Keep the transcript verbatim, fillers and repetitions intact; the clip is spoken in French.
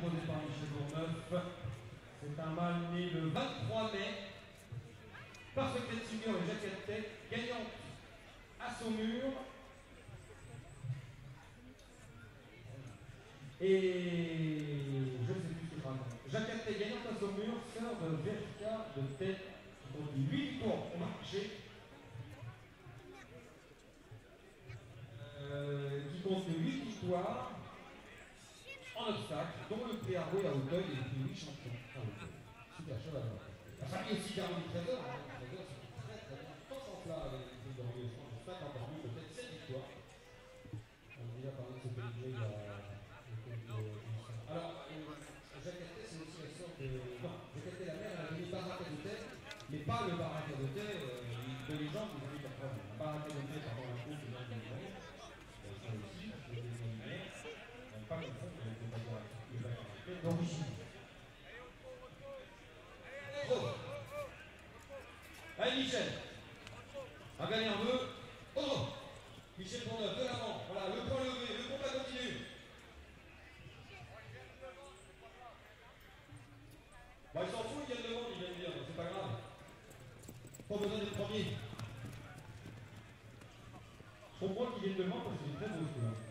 imposé par Michel Bourneuf. C'est un mâle né le vingt-trois mai. Parfait tête figure et jaquette tête, gagnante à Saumur. Et je ne sais plus ce que je raconte. Jaquette tête gagnante à Saumur, sœur de Verica de tête, qui compte huit victoires au marché. Euh, qui compte huit victoires en obstacle, dont le prix Argo à Hauteuil et le prix huit champions à Hauteuil. Super cheval. La famille aussi Caroline Trésor, hein. Trésor, c'est très très bien. Tant en plat avec les filles d'Orgueil, je pense, cinquante ans, peut-être sept victoires. On a déjà parlé de ce pédigré il y a quelques émissions. Alors, euh, Jacaté, c'est aussi la sorte de. Non, Jacaté, la mère, elle a mis Baraka de tête, mais pas le Baraka de tête euh, de légende des années quatre-vingts. Baraka de tête, pendant la course, c'est dans le monde. Ça aussi, je l'ai désigné. Pas confondre avec le Baraka d'origine. Oh. Allez Michel, un gars nerveux. Oh. Michel Bourneuf, de l'avant, voilà, le point levé, le combat continue. Bah il s'en fout, il vient de devant, il vient de dire, c'est pas grave. Pas besoin d'être premier. Je comprends qu'il vienne devant parce que c'est très beau ce là.